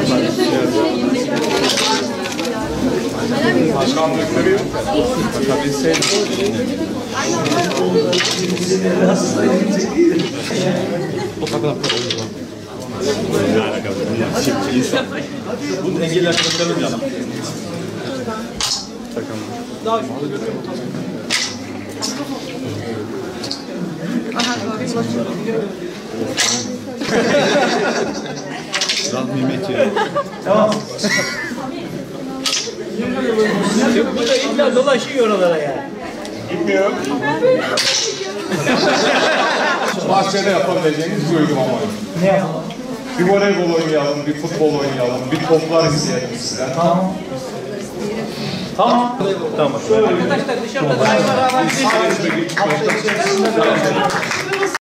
Başkanlıkları bakabilseydim. O kadar da oldu. Ne alakası? İnsan. Bunu engeller kaçalım ya. Takalım. Rahmet ya. Tamam. Bu da illa dolaşıyor oralara ya. Gitmiyor. Bahçede yapabileceğiniz bir uygulama. Ne yapalım? Bir voleybol oynayalım, bir futbol oynayalım, bir toplar isteyelim sizden. Tamam. Tamam. Tamam. Arkadaşlar dışarıda çay var.